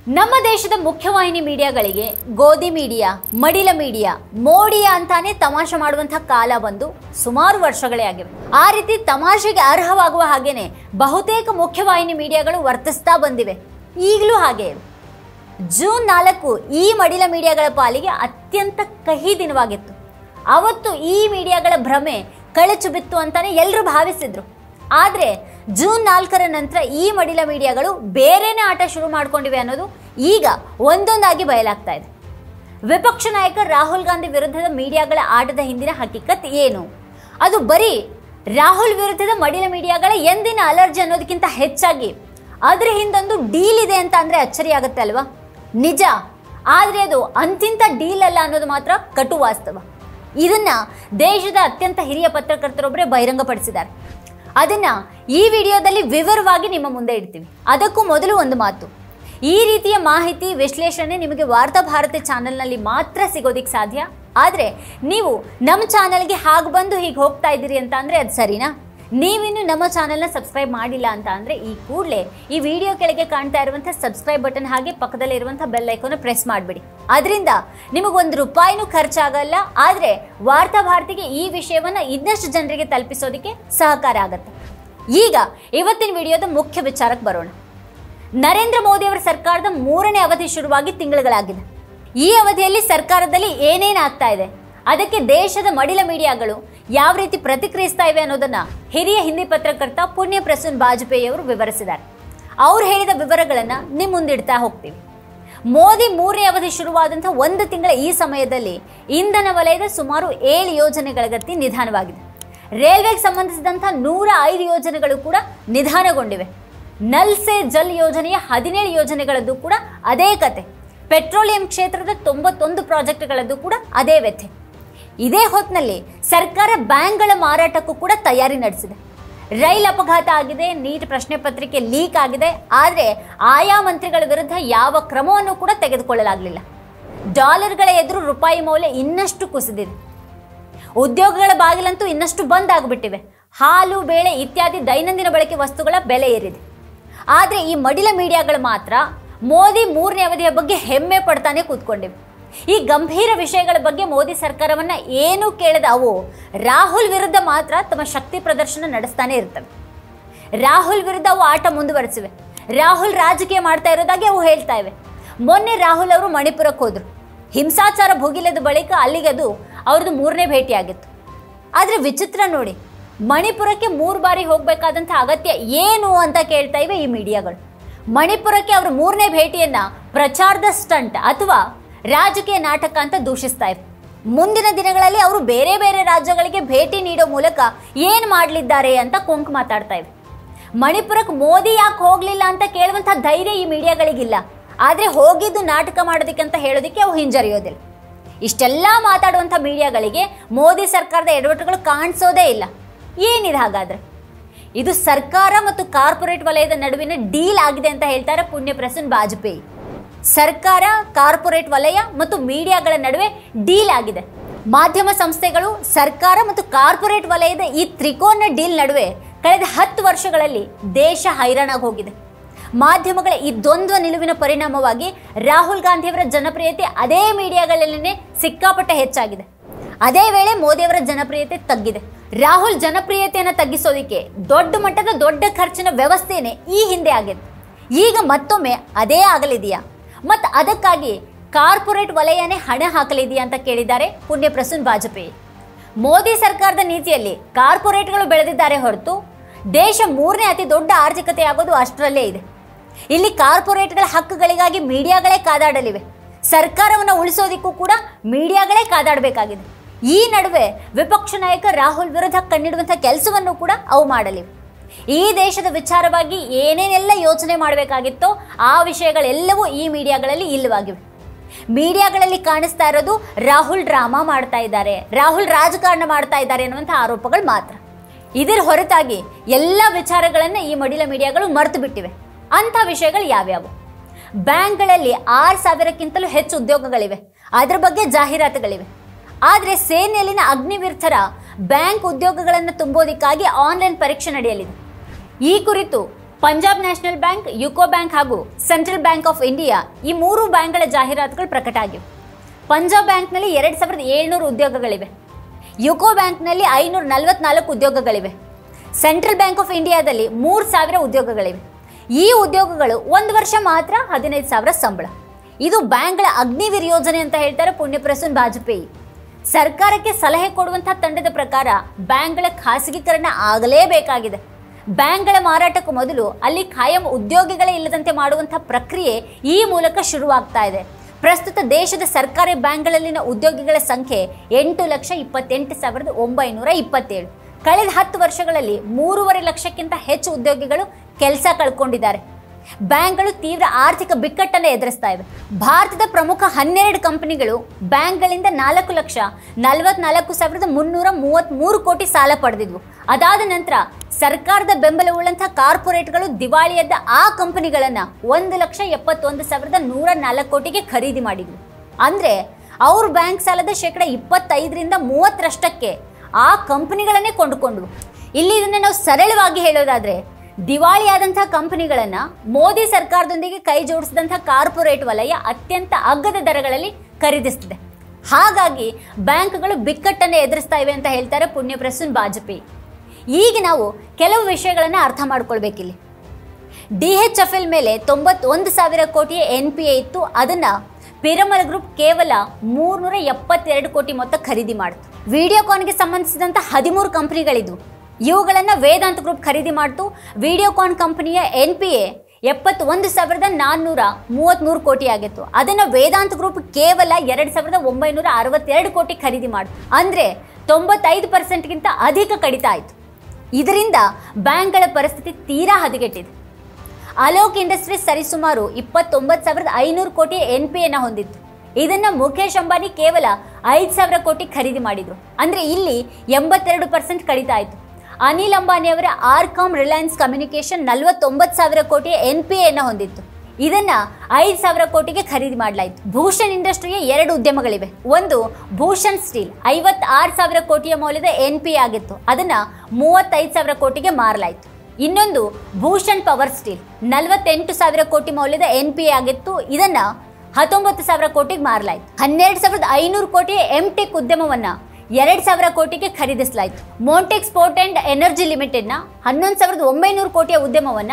ನಮ್ಮ ದೇಶದ ಮುಖ್ಯವಾಹಿನಿ ಮೀಡಿಯಾಗಳಿಗೆ ಗೋಧಿ ಮೀಡಿಯಾ, ಮಡಿಲ ಮೀಡಿಯಾ, ಮೋಡಿಯಾ ಅಂತಾನೆ ತಮಾಷೆ ಮಾಡುವಂತಹ ಕಾಲ ಬಂದು ಸುಮಾರು ವರ್ಷಗಳೇ ಆಗಿವೆ. ಆ ರೀತಿ ತಮಾಷೆಗೆ ಅರ್ಹವಾಗುವ ಹಾಗೇನೆ ಬಹುತೇಕ ಮುಖ್ಯವಾಹಿನಿ ಮೀಡಿಯಾಗಳು ವರ್ತಿಸ್ತಾ ಬಂದಿವೆ. ಈಗಲೂ ಹಾಗೆ ಇವೆ. ಜೂನ್ 4 ಈ ಮಡಿಲ ಮೀಡಿಯಾಗಳ ಪಾಲಿಗೆ ಅತ್ಯಂತ ಕಹಿ ದಿನವಾಗಿತ್ತು. ಅವತ್ತು ಈ ಮೀಡಿಯಾಗಳ ಭ್ರಮೆ ಕಳಚು ಬಿತ್ತು ಅಂತಾನೆ ಎಲ್ಲರೂ ಭಾವಿಸಿದ್ರು. ಆದರೆ ಜೂನ್ 4ರ ನಂತರ ಈ ಮಡಿಲ ಮೀಡಿಯಾಗಳು ಬೇರೆನೇ ಆಟ ಶುರು ಮಾಡ್ಕೊಂಡಿವೆ ಅನ್ನೋದು ಈಗ ಒಂದೊಂದಾಗಿ ಬಯಲಾಗ್ತಾ ಇದೆ. ವಿಪಕ್ಷ ನಾಯಕ ರಾಹುಲ್ ಗಾಂಧಿ ವಿರುದ್ಧದ ಮೀಡಿಯಾಗಳ ಆಟದ ಹಿಂದಿನ ಹಕೀಕತ್ ಏನು? ಅದು ಬರೀ ರಾಹುಲ್ ವಿರುದ್ಧದ ಮಡಿಲ ಮೀಡಿಯಾಗಳ ಎಂದಿನ ಅಲರ್ಜಿ ಅನ್ನೋದಕ್ಕಿಂತ ಹೆಚ್ಚಾಗಿ ಅದ್ರ ಹಿಂದೊಂದು ಡೀಲ್ ಇದೆ ಅಂತ ಅಂದ್ರೆ ಅಚ್ಚರಿ ಆಗುತ್ತೆ ಅಲ್ವಾ? ನಿಜ. ಆದರೆ ಅದು ಅಂತಿಂತ ಡೀಲ್ ಅಲ್ಲ ಅನ್ನೋದು ಮಾತ್ರ ಕಟು ವಾಸ್ತವ. ಇದನ್ನ ದೇಶದ ಅತ್ಯಂತ ಹಿರಿಯ ಪತ್ರಕರ್ತರೊಬ್ಬರೇ ಬಹಿರಂಗಪಡಿಸಿದ್ದಾರೆ. ಅದನ್ನ ಈ ವಿಡಿಯೋದಲ್ಲಿ ವಿವರವಾಗಿ ನಿಮ್ಮ ಮುಂದೆ ಇಡ್ತೀವಿ. ಅದಕ್ಕೂ ಮೊದಲು ಒಂದು ಮಾತು, ಈ ರೀತಿಯ ಮಾಹಿತಿ ವಿಶ್ಲೇಷಣೆ ನಿಮಗೆ ವಾರ್ತಾ ಭಾರತಿ ಚಾನೆಲ್ನಲ್ಲಿ ಮಾತ್ರ ಸಿಗೋದಿಕ್ಕೆ ಸಾಧ್ಯ. ಆದರೆ ನೀವು ನಮ್ಮ ಚಾನೆಲ್ಗೆ ಹಾಗೆ ಬಂದು ಹೀಗೆ ಹೋಗ್ತಾ ಇದ್ದೀರಿ ಅಂತ ಅಂದರೆ ಅದು ಸರಿನಾ? ನೀವಿನ್ನು ನಮ್ಮ ಚಾನೆಲ್ನ ಸಬ್ಸ್ಕ್ರೈಬ್ ಮಾಡಿಲ್ಲ ಅಂತ ಅಂದರೆ ಈ ಕೂಡಲೇ ಈ ವಿಡಿಯೋ ಕೆಳಗೆ ಕಾಣ್ತಾ ಇರುವಂಥ ಸಬ್ಸ್ಕ್ರೈಬ್ ಬಟನ್ ಹಾಗೆ ಪಕ್ಕದಲ್ಲಿ ಇರುವಂಥ ಬೆಲ್ ಐಕಾನ್ ಪ್ರೆಸ್ ಮಾಡಿಬಿಡಿ. ಅದರಿಂದ ನಿಮಗೊಂದು ರೂಪಾಯಿನೂ ಖರ್ಚಾಗಲ್ಲ. ಆದರೆ ವಾರ್ತಾ ಭಾರತಿಗೆ ಈ ವಿಷಯವನ್ನು ಇನ್ನಷ್ಟು ಜನರಿಗೆ ತಲುಪಿಸೋದಕ್ಕೆ ಸಹಕಾರ ಆಗುತ್ತೆ. ಈಗ ಇವತ್ತಿನ ವಿಡಿಯೋದ ಮುಖ್ಯ ವಿಚಾರಕ್ಕೆ ಬರೋಣ. ನರೇಂದ್ರ ಮೋದಿ ಅವರ ಸರ್ಕಾರದ 3ನೇ ಅವಧಿ ಶುರುವಾಗಿ ತಿಂಗಳುಗಳಾಗಿದೆ. ಈ ಅವಧಿಯಲ್ಲಿ ಸರ್ಕಾರದಲ್ಲಿ ಏನೇನಾಗ್ತಾ ಇದೆ, ಅದಕ್ಕೆ ದೇಶದ ಮಡಿಲ ಮೀಡಿಯಾಗಳು ಯಾವ ರೀತಿ ಪ್ರತಿಕ್ರಿಯಿಸ್ತಾ ಇವೆ ಅನ್ನೋದನ್ನ ಹಿರಿಯ ಹಿಂದಿ ಪತ್ರಕರ್ತ ಪುಣ್ಯ ಪ್ರಸೂನ್ ಬಾಜಪೇಯಿ ಅವರು ವಿವರಿಸಿದ್ದಾರೆ. ಅವ್ರು ಹೇಳಿದ ವಿವರಗಳನ್ನು ನಿಮ್ಮ ಮುಂದಿಡ್ತಾ ಹೋಗ್ತೀವಿ. ಮೋದಿ 3ನೇ ಅವಧಿ ಶುರುವಾದಂಥ 1 ತಿಂಗಳ ಈ ಸಮಯದಲ್ಲಿ ಇಂಧನ ವಲಯದ ಸುಮಾರು 7 ಯೋಜನೆಗಳ ಗತಿ ನಿಧಾನವಾಗಿದೆ. ರೈಲ್ವೆಗೆ ಸಂಬಂಧಿಸಿದಂಥ 105 ಯೋಜನೆಗಳು ಕೂಡ ನಿಧಾನಗೊಂಡಿವೆ. ನಲ್ ಸೆ ಜಲ್ ಯೋಜನೆಯ 17 ಯೋಜನೆಗಳದ್ದು ಕೂಡ ಅದೇ ಕತೆ. ಪೆಟ್ರೋಲಿಯಂ ಕ್ಷೇತ್ರದ 91 ಪ್ರಾಜೆಕ್ಟ್ಗಳದ್ದು ಕೂಡ ಅದೇ ವ್ಯಥೆ. ಇದೇ ಹೊತ್ತಿನಲ್ಲಿ ಸರ್ಕಾರ ಬ್ಯಾಂಕ್ಗಳ ಮಾರಾಟಕ್ಕೂ ಕೂಡ ತಯಾರಿ ನಡೆಸಿದೆ. ರೈಲ್ ಅಪಘಾತ ಆಗಿದೆ, ನೀಟ್ ಪ್ರಶ್ನೆ ಪತ್ರಿಕೆ ಲೀಕ್ ಆಗಿದೆ. ಆದರೆ ಆಯಾ ಮಂತ್ರಿಗಳ ವಿರುದ್ಧ ಯಾವ ಕ್ರಮವನ್ನು ಕೂಡ ತೆಗೆದುಕೊಳ್ಳಲಾಗಲಿಲ್ಲ. ಡಾಲರ್ಗಳ ಎದುರು ರೂಪಾಯಿ ಮೌಲ್ಯ ಇನ್ನಷ್ಟು ಕುಸಿದಿದೆ. ಉದ್ಯೋಗಗಳ ಬಾಗಿಲಂತೂ ಇನ್ನಷ್ಟು ಬಂದ್ ಆಗಿಬಿಟ್ಟಿವೆ. ಹಾಲು, ಬೇಳೆ ಇತ್ಯಾದಿ ದೈನಂದಿನ ಬಳಕೆ ವಸ್ತುಗಳ ಬೆಲೆ ಏರಿದೆ. ಆದರೆ ಈ ಮಡಿಲ ಮೀಡಿಯಾಗಳು ಮಾತ್ರ ಮೋದಿ 3ನೇ ಅವಧಿಯ ಬಗ್ಗೆ ಹೆಮ್ಮೆ ಪಡ್ತಾನೆ ಕೂತ್ಕೊಂಡಿವೆ. ಈ ಗಂಭೀರ ವಿಷಯಗಳ ಬಗ್ಗೆ ಮೋದಿ ಸರ್ಕಾರವನ್ನ ಏನೂ ಕೇಳದ ಅವು ರಾಹುಲ್ ವಿರುದ್ಧ ಮಾತ್ರ ತಮ್ಮ ಶಕ್ತಿ ಪ್ರದರ್ಶನ ನಡೆಸ್ತಾನೆ ಇರ್ತವೆ. ರಾಹುಲ್ ವಿರುದ್ಧ ಅವು ಆಟ ಮುಂದುವರೆಸಿವೆ. ರಾಹುಲ್ ರಾಜಕೀಯ ಮಾಡ್ತಾ ಇರೋದಾಗಿ ಅವು ಹೇಳ್ತಾ ಇವೆ. ಮೊನ್ನೆ ರಾಹುಲ್ ಅವರು ಮಣಿಪುರಕ್ಕೆ ಹೋದ್ರು. ಹಿಂಸಾಚಾರ ಭುಗಿಲದ ಬಳಿಕ ಅಲ್ಲಿಗೆ ಅದು ಅವ್ರದ್ದು 3ನೇ ಭೇಟಿಯಾಗಿತ್ತು. ಆದರೆ ವಿಚಿತ್ರ ನೋಡಿ, ಮಣಿಪುರಕ್ಕೆ 3 ಬಾರಿ ಹೋಗಬೇಕಾದಂಥ ಅಗತ್ಯ ಏನು ಅಂತ ಕೇಳ್ತಾ ಇವೆ ಈ ಮೀಡಿಯಾಗಳು. ಮಣಿಪುರಕ್ಕೆ ಅವರು 3ನೇ ಭೇಟಿಯನ್ನ ಪ್ರಚಾರದ ಸ್ಟಂಟ್ ಅಥವಾ ರಾಜಕೀಯ ನಾಟಕ ಅಂತ ದೂಷಿಸ್ತಾ ಇವೆ. ಮುಂದಿನ ದಿನಗಳಲ್ಲಿ ಅವರು ಬೇರೆ ಬೇರೆ ರಾಜ್ಯಗಳಿಗೆ ಭೇಟಿ ನೀಡೋ ಮೂಲಕ ಏನು ಮಾಡಲಿದ್ದಾರೆ ಅಂತ ಕೊಂಕು ಮಾತಾಡ್ತಾ ಇವೆ. ಮಣಿಪುರಕ್ಕೆ ಮೋದಿ ಯಾಕೆ ಹೋಗಲಿಲ್ಲ ಅಂತ ಕೇಳುವಂಥ ಧೈರ್ಯ ಈ ಮೀಡಿಯಾಗಳಿಗಿಲ್ಲ. ಆದರೆ ಹೋಗಿದ್ದು ನಾಟಕ ಮಾಡೋದಕ್ಕಂತ ಹೇಳೋದಕ್ಕೆ ಅವು ಹಿಂಜರಿಯೋದಿಲ್ಲ. ಇಷ್ಟೆಲ್ಲ ಮಾತಾಡುವಂಥ ಮೀಡಿಯಾಗಳಿಗೆ ಮೋದಿ ಸರ್ಕಾರದ ಎಡವಟ್ಟುಗಳು ಕಾಣಿಸೋದೇ ಇಲ್ಲ. ಏನಿದೆ ಹಾಗಾದ್ರೆ? ಇದು ಸರ್ಕಾರ ಮತ್ತು ಕಾರ್ಪೊರೇಟ್ ವಲಯದ ನಡುವಿನ ಡೀಲ್ ಆಗಿದೆ ಅಂತ ಹೇಳ್ತಾರೆ ಪುಣ್ಯ ಪ್ರಸೂನ್ ಬಾಜಪೇಯಿ. ಸರ್ಕಾರ, ಕಾರ್ಪೊರೇಟ್ ವಲಯ ಮತ್ತು ಮೀಡಿಯಾಗಳ ನಡುವೆ ಡೀಲ್ ಆಗಿದೆ. ಮಾಧ್ಯಮ ಸಂಸ್ಥೆಗಳು, ಸರ್ಕಾರ ಮತ್ತು ಕಾರ್ಪೊರೇಟ್ ವಲಯದ ಈ ತ್ರಿಕೋನ ಡೀಲ್ ನಡುವೆ ಕಳೆದ 10 ವರ್ಷಗಳಲ್ಲಿ ದೇಶ ಹೈರಾಣಾಗಿ ಹೋಗಿದೆ. ಮಾಧ್ಯಮಗಳ ಈ ದ್ವಂದ್ವ ನಿಲುವಿನ ಪರಿಣಾಮವಾಗಿ ರಾಹುಲ್ ಗಾಂಧಿಯವರ ಜನಪ್ರಿಯತೆ ಅದೇ ಮೀಡಿಯಾಗಳಲ್ಲೇ ಸಿಕ್ಕಾಪಟ್ಟೆ ಹೆಚ್ಚಾಗಿದೆ. ಅದೇ ವೇಳೆ ಮೋದಿಯವರ ಜನಪ್ರಿಯತೆ ತಗ್ಗಿದೆ. ರಾಹುಲ್ ಜನಪ್ರಿಯತೆಯನ್ನು ತಗ್ಗಿಸೋದಕ್ಕೆ ದೊಡ್ಡ ಮಟ್ಟದ ದೊಡ್ಡ ಖರ್ಚಿನ ವ್ಯವಸ್ಥೆನೇ ಈ ಹಿಂದೆ ಆಗಿದೆ. ಈಗ ಮತ್ತೊಮ್ಮೆ ಅದೇ ಆಗಲಿದೆಯಾ? ಮತ್ತು ಅದಕ್ಕಾಗಿ ಕಾರ್ಪೊರೇಟ್ ವಲಯನೇ ಹಣ ಹಾಕಲಿದೆಯಾ ಅಂತ ಕೇಳಿದ್ದಾರೆ ಪುಣ್ಯ ಪ್ರಸೂನ್ ಬಾಜಪೇಯಿ. ಮೋದಿ ಸರ್ಕಾರದ ನೀತಿಯಲ್ಲಿ ಕಾರ್ಪೊರೇಟ್ಗಳು ಬೆಳೆದಿದ್ದಾರೆ ಹೊರತು ದೇಶ 3ನೇ ಅತಿ ದೊಡ್ಡ ಆರ್ಥಿಕತೆ ಆಗೋದು ಅಷ್ಟರಲ್ಲೇ ಇದೆ. ಇಲ್ಲಿ ಕಾರ್ಪೊರೇಟ್ಗಳ ಹಕ್ಕುಗಳಿಗಾಗಿ ಮೀಡಿಯಾಗಳೇ ಕಾದಾಡಲಿವೆ. ಸರ್ಕಾರವನ್ನು ಉಳಿಸೋದಿಕ್ಕೂ ಕೂಡ ಮೀಡಿಯಾಗಳೇ ಕಾದಾಡಬೇಕಾಗಿದೆ. ಈ ನಡುವೆ ವಿಪಕ್ಷ ನಾಯಕ ರಾಹುಲ್ ವಿರುದ್ಧ ಕಣ್ಣಿಡುವಂಥ ಕೆಲಸವನ್ನು ಕೂಡ ಅವು ಮಾಡಲಿವೆ. ಈ ದೇಶದ ವಿಚಾರವಾಗಿ ಏನೇನೆಲ್ಲ ಯೋಚನೆ ಮಾಡಬೇಕಾಗಿತ್ತೋ ಆ ವಿಷಯಗಳೆಲ್ಲವೂ ಈ ಮೀಡಿಯಾಗಳಲ್ಲಿ ಇಲ್ಲವಾಗಿವೆ. ಮೀಡಿಯಾಗಳಲ್ಲಿ ಕಾಣಿಸ್ತಾ ಇರೋದು ರಾಹುಲ್ ಡ್ರಾಮಾ ಮಾಡ್ತಾ ಇದ್ದಾರೆ, ರಾಹುಲ್ ರಾಜಕಾರಣ ಮಾಡ್ತಾ ಇದ್ದಾರೆ ಅನ್ನುವಂಥ ಆರೋಪಗಳು ಮಾತ್ರ. ಇದರ ಹೊರತಾಗಿ ಎಲ್ಲ ವಿಚಾರಗಳನ್ನು ಈ ಮಡಿಲ ಮೀಡಿಯಾಗಳು ಮರೆತು ಬಿಟ್ಟಿವೆ. ಅಂಥ ವಿಷಯಗಳು ಯಾವ್ಯಾವು? ಬ್ಯಾಂಕ್ಗಳಲ್ಲಿ 6,000ಕ್ಕಿಂತಲೂ ಹೆಚ್ಚು ಉದ್ಯೋಗಗಳಿವೆ. ಅದರ ಬಗ್ಗೆ ಜಾಹೀರಾತುಗಳಿವೆ. ಆದರೆ ಸೇನೆಯಲ್ಲಿನ ಅಗ್ನಿವೀರ್ ಬ್ಯಾಂಕ್ ಉದ್ಯೋಗಗಳನ್ನು ತುಂಬೋದಕ್ಕಾಗಿ ಆನ್ಲೈನ್ ಪರೀಕ್ಷೆ ನಡೆಯಲಿದೆ. ಈ ಕುರಿತು Punjab national bank, UCO bank ಹಾಗೂ ಸೆಂಟ್ರಲ್ ಬ್ಯಾಂಕ್ ಆಫ್ ಇಂಡಿಯಾ ಈ 3 ಬ್ಯಾಂಕ್ಗಳ ಜಾಹೀರಾತುಗಳು ಪ್ರಕಟ ಆಗಿವೆ. ಪಂಜಾಬ್ ಬ್ಯಾಂಕ್ನಲ್ಲಿ 2700 ಉದ್ಯೋಗಗಳಿವೆ. ಯುಕೋ ಬ್ಯಾಂಕ್ನಲ್ಲಿ 544 ಉದ್ಯೋಗಗಳಿವೆ. ಸೆಂಟ್ರಲ್ ಬ್ಯಾಂಕ್ ಆಫ್ ಇಂಡಿಯಾದಲ್ಲಿ 3000 ಉದ್ಯೋಗಗಳಿವೆ. ಈ ಉದ್ಯೋಗಗಳು 1 ವರ್ಷ ಮಾತ್ರ 15,000 ಸಂಬಳ. ಇದು ಬ್ಯಾಂಕ್ಗಳ ಅಗ್ನಿವೀರ್ ಯೋಜನೆ ಅಂತ ಹೇಳ್ತಾರೆ ಪುಣ್ಯ ಪ್ರಸೂನ್ ಬಾಜಪೇಯಿ. ಸರ್ಕಾರಕ್ಕೆ ಸಲಹೆ ಕೊಡುವಂತಹ ತಂಡದ ಪ್ರಕಾರ ಬ್ಯಾಂಕ್ಗಳ ಖಾಸಗೀಕರಣ ಆಗಲೇಬೇಕಾಗಿದೆ. ಬ್ಯಾಂಕ್ಗಳ ಮಾರಾಟಕ್ಕೂ ಮೊದಲು ಅಲ್ಲಿ ಖಾಯಂ ಉದ್ಯೋಗಿಗಳೇ ಇಲ್ಲದಂತೆ ಮಾಡುವಂತಹ ಪ್ರಕ್ರಿಯೆ ಈ ಮೂಲಕ ಶುರುವಾಗ್ತಾ ಇದೆ. ಪ್ರಸ್ತುತ ದೇಶದ ಸರ್ಕಾರಿ ಬ್ಯಾಂಕ್ಗಳಲ್ಲಿನ ಉದ್ಯೋಗಿಗಳ ಸಂಖ್ಯೆ 8,28,927. ಕಳೆದ 10 ವರ್ಷಗಳಲ್ಲಿ 3.5 ಲಕ್ಷಕ್ಕಿಂತ ಹೆಚ್ಚು ಉದ್ಯೋಗಿಗಳು ಕೆಲಸ ಕಳ್ಕೊಂಡಿದ್ದಾರೆ. ಬ್ಯಾಂಕ್ಗಳು ತೀವ್ರ ಆರ್ಥಿಕ ಬಿಕ್ಕಟ್ಟನ್ನು ಎದುರಿಸ್ತಾ ಇವೆ. ಭಾರತದ ಪ್ರಮುಖ 12 ಕಂಪನಿಗಳು ಬ್ಯಾಂಕ್ಗಳಿಂದ 4,44,333 ಕೋಟಿ ಸಾಲ ಪಡೆದಿದ್ವು. ಅದಾದ ನಂತರ ಸರ್ಕಾರದ ಬೆಂಬಲವುಳ್ಳಂತಹ ಕಾರ್ಪೊರೇಟ್ಗಳು ದಿವಾಳಿಯದ್ದ ಆ ಕಂಪನಿಗಳನ್ನ 1,71,104 ಕೋಟಿಗೆ ಖರೀದಿ ಮಾಡಿದ್ವು. ಅಂದ್ರೆ ಅವ್ರ ಬ್ಯಾಂಕ್ ಸಾಲದ 25% 30% ಆ ಕಂಪನಿಗಳನ್ನೇ ಕೊಂಡುಕೊಂಡ್ವು. ಇಲ್ಲಿ ಇದನ್ನ ನಾವು ಸರಳವಾಗಿ ಹೇಳೋದಾದ್ರೆ, ದಿವಾಳಿಯಾದಂತಹ ಕಂಪನಿಗಳನ್ನ ಮೋದಿ ಸರ್ಕಾರದೊಂದಿಗೆ ಕೈ ಜೋಡಿಸಿದಂತಹ ಕಾರ್ಪೊರೇಟ್ ವಲಯ ಅತ್ಯಂತ ಅಗ್ಗದ ದರಗಳಲ್ಲಿ ಖರೀದಿಸುತ್ತಿದೆ. ಹಾಗಾಗಿ ಬ್ಯಾಂಕ್ಗಳು ಬಿಕ್ಕಟ್ಟನ್ನು ಎದುರಿಸ್ತಾ ಇವೆ ಅಂತ ಹೇಳ್ತಾರೆ ಪುಣ್ಯ ಪ್ರಸೂನ್ ಬಾಜಪೇಯಿ. ಈಗ ನಾವು ಕೆಲವು ವಿಷಯಗಳನ್ನು ಅರ್ಥ ಮಾಡ್ಕೊಳ್ಬೇಕಿಲ್ಲಿ. DHFL ಮೇಲೆ 91,000 ಕೋಟಿಯ NPA ಇತ್ತು. ಅದನ್ನ ಪಿರಮಲ್ ಗ್ರೂಪ್ ಕೇವಲ 372 ಕೋಟಿ ಮೊತ್ತ ಖರೀದಿ ಮಾಡಿತು. ವಿಡಿಯೋಕಾನ್ಗೆ ಸಂಬಂಧಿಸಿದಂತ 13 ಕಂಪನಿಗಳಿದ್ವು. ಇವುಗಳನ್ನ ವೇದಾಂತ ಗ್ರೂಪ್ ಖರೀದಿ ಮಾಡಿತು. ವಿಡಿಯೋಕಾನ್ ಕಂಪನಿಯ NPA 71,433 ಕೋಟಿ ಆಗಿತ್ತು. ಅದನ್ನ ವೇದಾಂತ ಗ್ರೂಪ್ ಕೇವಲ 2,962 ಕೋಟಿ ಖರೀದಿ ಮಾಡಿತು. ಅಂದ್ರೆ 95%ಗಿಂತ ಅಧಿಕ ಕಡಿತ ಆಯಿತು. ಇದರಿಂದ ಬ್ಯಾಂಕ್ಗಳ ಪರಿಸ್ಥಿತಿ ತೀರಾ ಹದಗೆಟ್ಟಿದೆ. ಅಲೋಕ್ ಇಂಡಸ್ಟ್ರೀಸ್ ಸರಿಸುಮಾರು 29,500 ಕೋಟಿ NPAನ ಹೊಂದಿತ್ತು. ಇದನ್ನ ಮುಖೇಶ್ ಅಂಬಾನಿ ಕೇವಲ 5,000 ಕೋಟಿ ಖರೀದಿ ಮಾಡಿದ್ರು. ಅಂದ್ರೆ ಇಲ್ಲಿ 82% ಕಡಿತ ಆಯಿತು. ಅನಿಲ್ ಅಂಬಾನಿ ಅವರ ಆರ್ಕಾಮ್ ರಿಲಯನ್ಸ್ ಕಮ್ಯುನಿಕೇಶನ್ 49,000 ಕೋಟಿಯ NPAನ ಹೊಂದಿತ್ತು. ಇದನ್ನ 5,000 ಕೋಟಿಗೆ ಖರೀದಿ ಮಾಡಲಾಯಿತು. ಭೂಷಣ್ ಇಂಡಸ್ಟ್ರಿಯ 2 ಉದ್ಯಮಗಳಿವೆ. ಒಂದು ಭೂಷಣ್ ಸ್ಟೀಲ್ 56,000 ಕೋಟಿಯ ಮೌಲ್ಯದ NPA ಆಗಿತ್ತು. ಅದನ್ನ 35,000 ಕೋಟಿಗೆ ಮಾರಲಾಯಿತು. ಇನ್ನೊಂದು ಭೂಷಣ್ ಪವರ್ ಸ್ಟೀಲ್ 48,000 ಕೋಟಿ ಮೌಲ್ಯದ NPA ಆಗಿತ್ತು. ಇದನ್ನ 19,000 ಕೋಟಿಗೆ ಮಾರಲಾಯಿತು. 12,500 ಕೋಟಿಯ MTech ಉದ್ಯಮವನ್ನ 2,000 ಕೋಟಿಗೆ ಖರೀದಿಸಲಾಯಿತು. ಮೋಂಟೆಕ್ ಸ್ಪೋರ್ಟ್ ಅಂಡ್ ಎನರ್ಜಿ ಲಿಮಿಟೆಡ್ನ 11,900 ಕೋಟಿಯ ಉದ್ಯಮವನ್ನ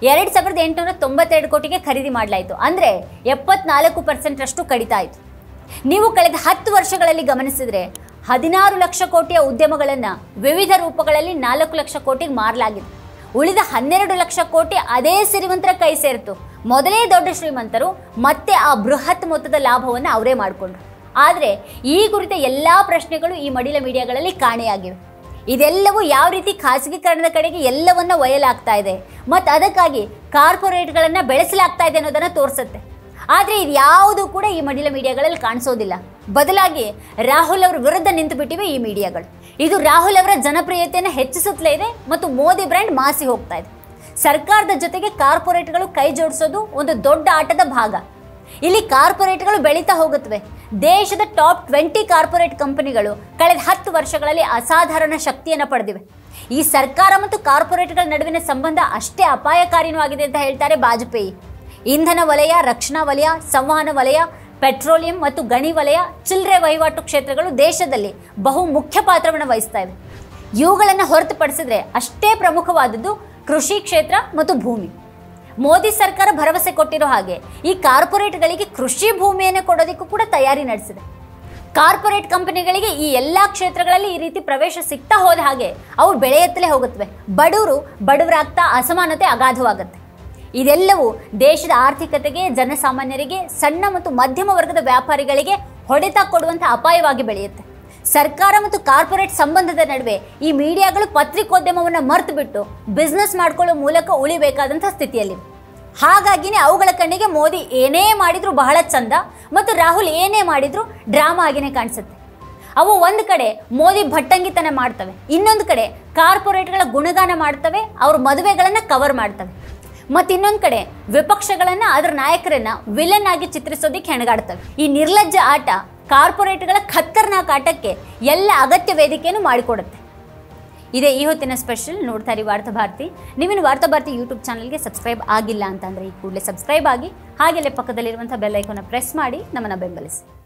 2,892 ಕೋಟಿಗೆ ಖರೀದಿ ಮಾಡಲಾಯಿತು. ಅಂದ್ರೆ 74% ಅಷ್ಟು ಕಡಿತ ಆಯಿತು. ನೀವು ಕಳೆದ 10 ವರ್ಷಗಳಲ್ಲಿ ಗಮನಿಸಿದ್ರೆ 16 ಲಕ್ಷ ಕೋಟಿಯ ಉದ್ಯಮಗಳನ್ನ ವಿವಿಧ ರೂಪಗಳಲ್ಲಿ 4 ಲಕ್ಷ ಕೋಟಿಗೆ ಮಾರಲಾಗಿದೆ. ಉಳಿದ 12 ಲಕ್ಷ ಕೋಟಿ ಅದೇ ಸಿರಿವಂತರ ಕೈ ಸೇರಿತು. ಮೊದಲೇ ದೊಡ್ಡ ಶ್ರೀಮಂತರು ಮತ್ತೆ ಆ ಬೃಹತ್ ಮೊತ್ತದ ಲಾಭವನ್ನು ಅವರೇ ಮಾಡಿಕೊಂಡ್ರು. ಆದರೆ ಈ ಕುರಿತ ಎಲ್ಲ ಪ್ರಶ್ನೆಗಳು ಈ ಮಡಿಲ ಮೀಡಿಯಾಗಳಲ್ಲಿ ಕಾಣೆಯಾಗಿವೆ. ಇದೆಲ್ಲವೂ ಯಾವ ರೀತಿ ಖಾಸಗೀಕರಣದ ಕಡೆಗೆ ಎಲ್ಲವನ್ನ ಒಯ್ಯಲಾಗ್ತಾ ಇದೆ ಮತ್ತು ಅದಕ್ಕಾಗಿ ಕಾರ್ಪೊರೇಟ್ಗಳನ್ನು ಬೆಳೆಸಲಾಗ್ತಾ ಇದೆ ಅನ್ನೋದನ್ನು ತೋರಿಸುತ್ತೆ. ಆದರೆ ಇದು ಯಾವುದು ಕೂಡ ಈ ಮಡಿಲ ಮೀಡಿಯಾಗಳಲ್ಲಿ ಕಾಣಿಸೋದಿಲ್ಲ. ಬದಲಾಗಿ ರಾಹುಲ್ ಅವರ ವಿರುದ್ಧ ನಿಂತು ಬಿಟ್ಟಿವೆ ಈ ಮೀಡಿಯಾಗಳು. ಇದು ರಾಹುಲ್ ಅವರ ಜನಪ್ರಿಯತೆಯನ್ನು ಹೆಚ್ಚಿಸುತ್ತಲೇ ಇದೆ ಮತ್ತು ಮೋದಿ ಬ್ರ್ಯಾಂಡ್ ಮಾಸಿ ಹೋಗ್ತಾ ಇದೆ. ಸರ್ಕಾರದ ಜೊತೆಗೆ ಕಾರ್ಪೊರೇಟ್ಗಳು ಕೈ ಜೋಡಿಸೋದು ಒಂದು ದೊಡ್ಡ ಆಟದ ಭಾಗ. ಇಲ್ಲಿ ಕಾರ್ಪೊರೇಟ್ಗಳು ಬೆಳೀತಾ ಹೋಗುತ್ತವೆ. ದೇಶದ ಟಾಪ್ 20 ಕಾರ್ಪೊರೇಟ್ ಕಂಪನಿಗಳು ಕಳೆದ 10 ವರ್ಷಗಳಲ್ಲಿ ಅಸಾಧಾರಣ ಶಕ್ತಿಯನ್ನು ಪಡೆದಿವೆ. ಈ ಸರ್ಕಾರ ಮತ್ತು ಕಾರ್ಪೊರೇಟ್ಗಳ ನಡುವಿನ ಸಂಬಂಧ ಅಷ್ಟೇ ಅಪಾಯಕಾರಿನೂ ಆಗಿದೆ ಅಂತ ಹೇಳ್ತಾರೆ ಬಾಜಪೇಯಿ. ಇಂಧನ ವಲಯ, ರಕ್ಷಣಾ ವಲಯ, ಸಂವಹನ ವಲಯ, ಪೆಟ್ರೋಲಿಯಂ ಮತ್ತು ಗಣಿ ವಲಯ, ಚಿಲ್ಲರೆ ವಹಿವಾಟು ಕ್ಷೇತ್ರಗಳು ದೇಶದಲ್ಲಿ ಬಹು ಮುಖ್ಯ ಪಾತ್ರವನ್ನು ವಹಿಸ್ತಾ ಇವೆ. ಇವುಗಳನ್ನು ಹೊರತುಪಡಿಸಿದ್ರೆ ಅಷ್ಟೇ ಪ್ರಮುಖವಾದದ್ದು ಕೃಷಿ ಕ್ಷೇತ್ರ ಮತ್ತು ಭೂಮಿ. ಮೋದಿ ಸರ್ಕಾರ ಭರವಸೆ ಕೊಟ್ಟಿರೋ ಹಾಗೆ ಈ ಕಾರ್ಪೊರೇಟ್ಗಳಿಗೆ ಕೃಷಿ ಭೂಮಿಯನ್ನು ಕೊಡೋದಕ್ಕೂ ಕೂಡ ತಯಾರಿ ನಡೆಸಿದೆ. ಕಾರ್ಪೊರೇಟ್ ಕಂಪನಿಗಳಿಗೆ ಈ ಎಲ್ಲ ಕ್ಷೇತ್ರಗಳಲ್ಲಿ ಈ ರೀತಿ ಪ್ರವೇಶ ಸಿಗ್ತಾ ಹೋದ ಹಾಗೆ ಅವು ಬೆಳೆಯುತ್ತಲೇ ಹೋಗುತ್ತವೆ. ಬಡವರಾಗ್ತಾ ಅಸಮಾನತೆ ಅಗಾಧವಾಗುತ್ತೆ. ಇದೆಲ್ಲವೂ ದೇಶದ ಆರ್ಥಿಕತೆಗೆ, ಜನಸಾಮಾನ್ಯರಿಗೆ, ಸಣ್ಣ ಮತ್ತು ಮಧ್ಯಮ ವರ್ಗದ ವ್ಯಾಪಾರಿಗಳಿಗೆ ಹೊಡೆತ ಕೊಡುವಂಥ ಅಪಾಯವಾಗಿ ಬೆಳೆಯುತ್ತೆ. ಸರ್ಕಾರ ಮತ್ತು ಕಾರ್ಪೊರೇಟ್ ಸಂಬಂಧದ ನಡುವೆ ಈ ಮೀಡಿಯಾಗಳು ಪತ್ರಿಕೋದ್ಯಮವನ್ನು ಮರೆತು ಬಿಟ್ಟು ಬಿಸ್ನೆಸ್ ಮಾಡ್ಕೊಳ್ಳೋ ಮೂಲಕ ಉಳಿಬೇಕಾದಂಥ ಸ್ಥಿತಿಯಲ್ಲಿ. ಹಾಗಾಗಿನೇ ಅವುಗಳ ಕಣ್ಣಿಗೆ ಮೋದಿ ಏನೇ ಮಾಡಿದ್ರು ಬಹಳ ಚಂದ ಮತ್ತು ರಾಹುಲ್ ಏನೇ ಮಾಡಿದ್ರು ಡ್ರಾಮಾ ಆಗಿನೇ ಕಾಣಿಸುತ್ತೆ. ಅವು ಒಂದು ಕಡೆ ಮೋದಿ ಭಟ್ಟಂಗಿತನ ಮಾಡ್ತವೆ, ಇನ್ನೊಂದು ಕಡೆ ಕಾರ್ಪೊರೇಟ್ಗಳ ಗುಣಗಾನ ಮಾಡ್ತವೆ, ಅವ್ರ ಮದುವೆಗಳನ್ನು ಕವರ್ ಮಾಡ್ತವೆ. ಮತ್ತು ಇನ್ನೊಂದು ಕಡೆ ವಿಪಕ್ಷಗಳನ್ನು, ಅದರ ನಾಯಕರನ್ನ ವಿಲನ್ ಆಗಿ ಚಿತ್ರಿಸೋದಕ್ಕೆ ಹೆಣಗಾಡ್ತವೆ. ಈ ನಿರ್ಲಜ್ಜ ಆಟ ಕಾರ್ಪೊರೇಟ್ಗಳ ಖತ್ತರ್ನಾಕ್ ಆಟಕ್ಕೆ ಎಲ್ಲ ಅಗತ್ಯ ವೇದಿಕೆಯನ್ನು ಮಾಡಿಕೊಡುತ್ತೆ. ಇದೇ ಈ ಹೊತ್ತಿನ ಸ್ಪೆಷಲ್. ನೋಡ್ತಾ ಇರಿ ವಾರ್ತಾ ಭಾರತಿ. ನೀವಿನ್ನು ವಾರ್ತಾ ಭಾರತಿ ಯೂಟ್ಯೂಬ್ ಚಾನಲ್ಗೆ ಸಬ್ಸ್ಕ್ರೈಬ್ ಆಗಿಲ್ಲ ಅಂತಂದರೆ ಈ ಕೂಡಲೇ ಸಬ್ಸ್ಕ್ರೈಬ್ ಆಗಿ, ಹಾಗೆಯೇ ಪಕ್ಕದಲ್ಲಿರುವಂಥ ಬೆಲ್ ಐಕಾನ್ನ ಪ್ರೆಸ್ ಮಾಡಿ ನಮ್ಮನ್ನು ಬೆಂಬಲಿಸಿ.